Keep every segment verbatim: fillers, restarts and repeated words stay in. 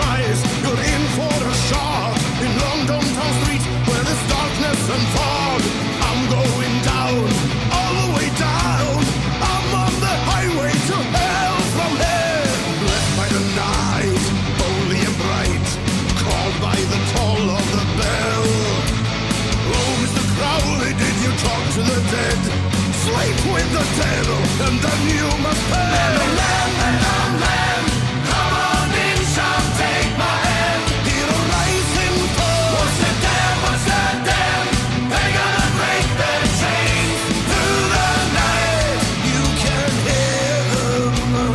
cries. You're in for a shot in London town streets where there's darkness and fog. I'm going down, all the way down. I'm on the highway to hell from here. Left by the night, holy and bright, called by the toll of the bell. Oh, Mister Crowley, did you talk to the dead? Sleep with the devil, and then you must pay. Lamb, lamb, lamb, lamb, come on in, son, take my hand. Hear a rising fall. What's the dam, what's the dam? They're gonna break their chains through the night. You can hear them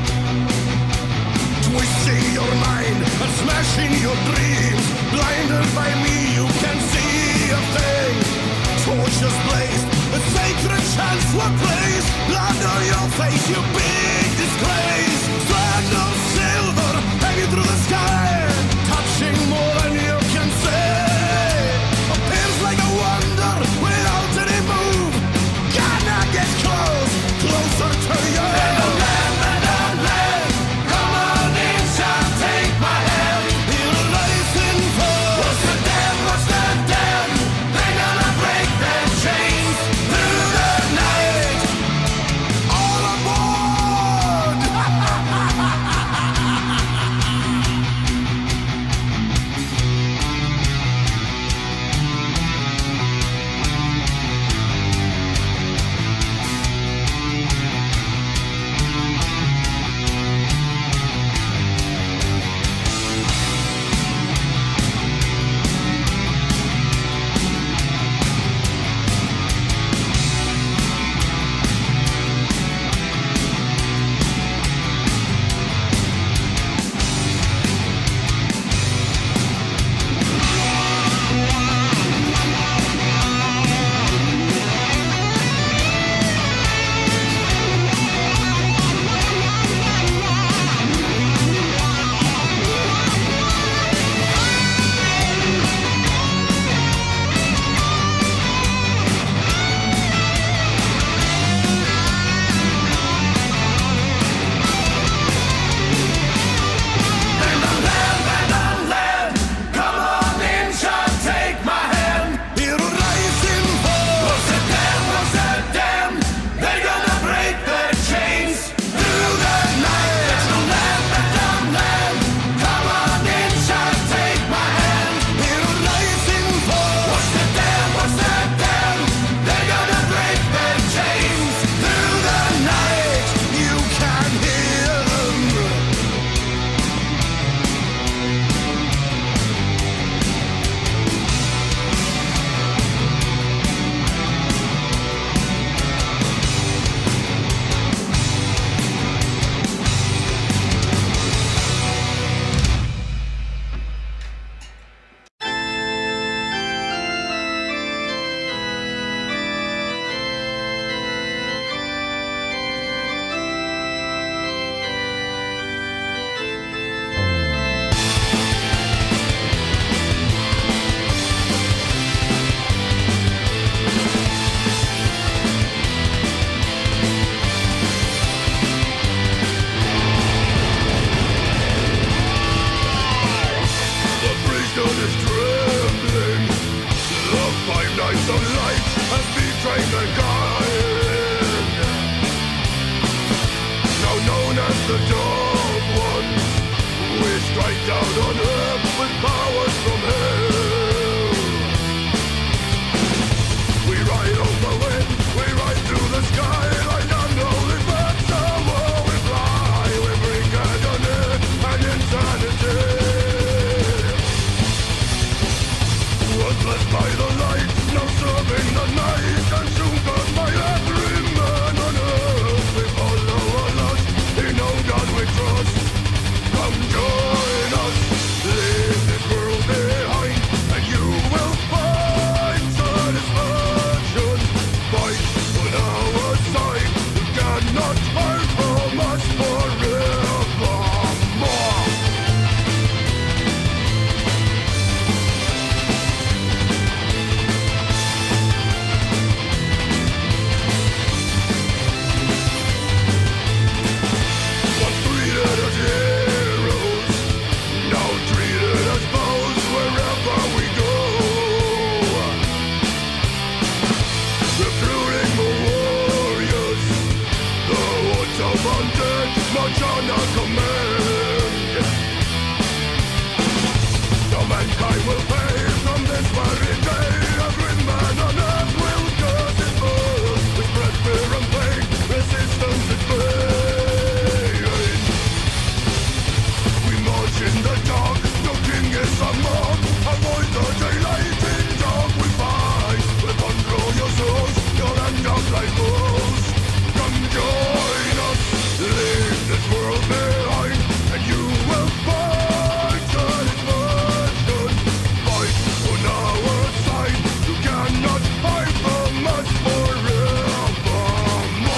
twisting your mind and smashing your dreams. Blinded by me, you can see a thing. Torches blazed, a sacred chance for place. Blood on your face, you big disgrace. Strand of silver hanging through the sky, touching more than you can say. Appears like a wonder without any move. Gonna get close, closer to you. And a land, and a land, come on in, son, take my hand. Hear a rising fall. What's the dam, what's the dam? They're gonna break their chains through the night. All aboard! You can hear them. The priesthood is trembling. The five nights of light has betrayed mankind. Now known as the Dark Ones, we strike down on earth with powers from hell. We ride over wind, we ride through the sky like unholy birds. So oh, we fly, we bring agony and insanity. Was blessed by the light, now serving the night, and soon gone march on a command. No mankind will pay from this very day. Every man on earth will curse his birth. We spread fear and pain, resistance is pain. We march in the dark, no king is a mark. Avoid the daylight, in dark we fight. We'll control your souls, you'll end up like fools. Come join us, leave this world behind, and you will find satisfaction. Fight on our side, you cannot hide from us forevermore.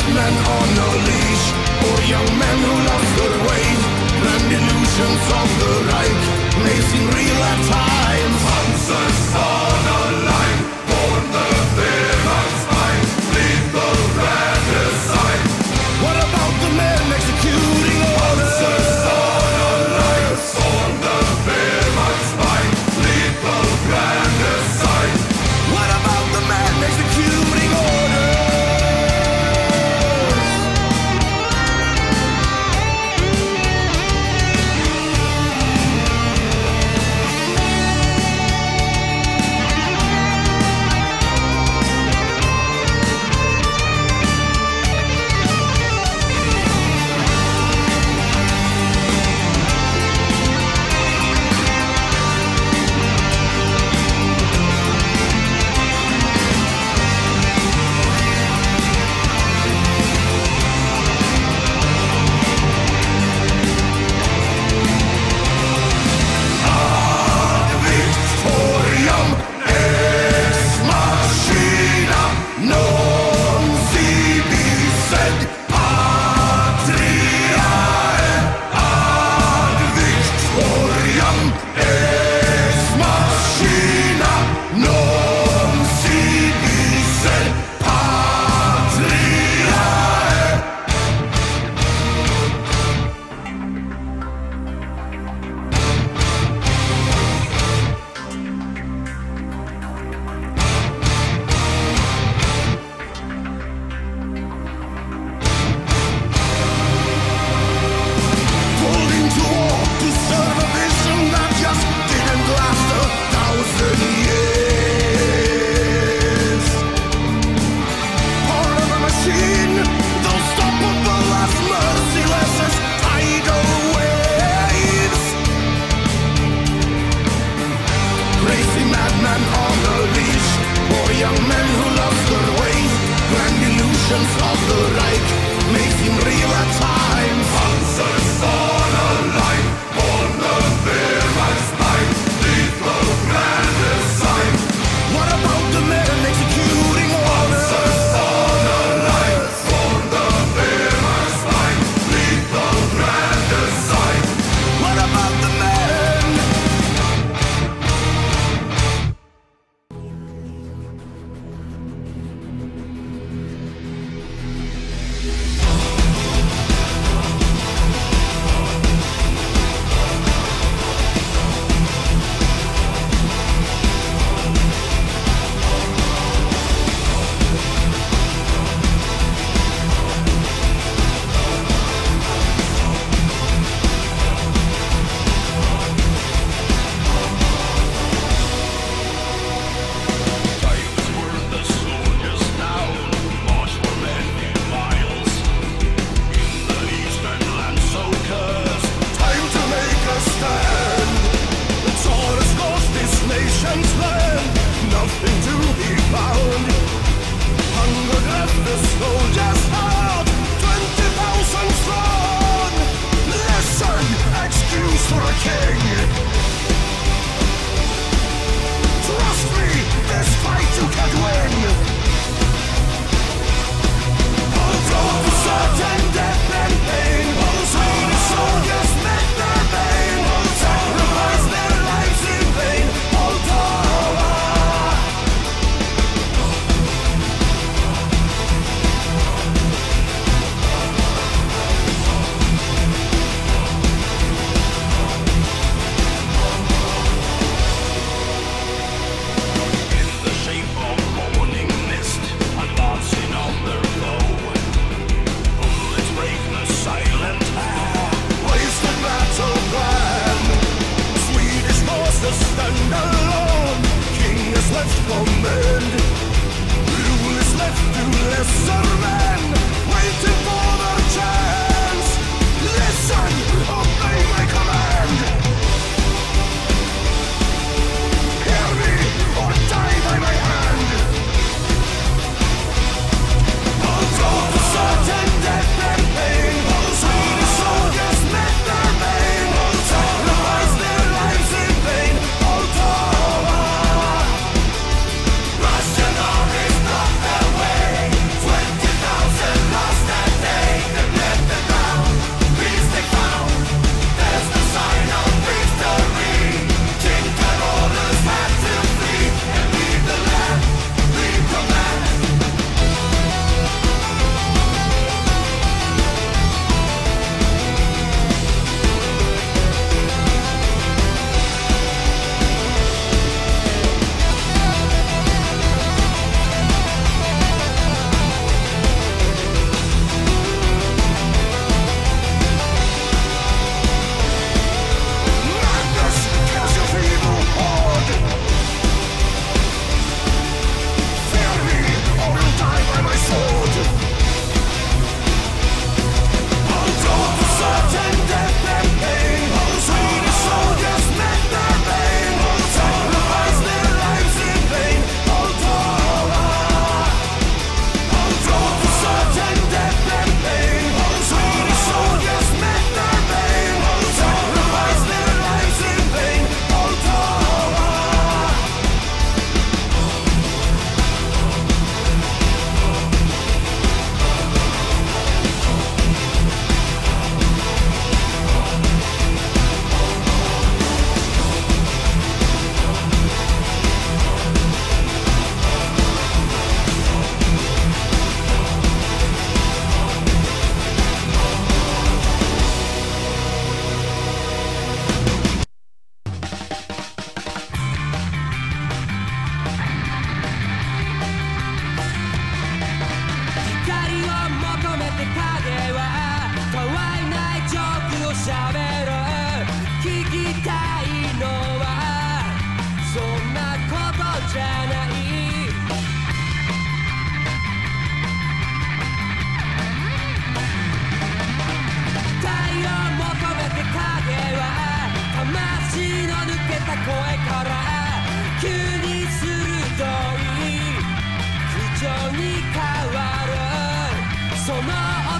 madmen on a leash, or young men who lost their way. Grand illusions of the Reich may seem real at times. Panzers on a line, born the Wehrmachtsbein, lethal regicide. What about the men executing orders? Panzers on a line, born the Wehrmachtsbein, lethal regicide. What about the men executing orders?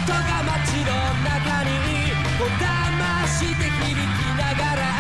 音が街の中にこだまして響きながら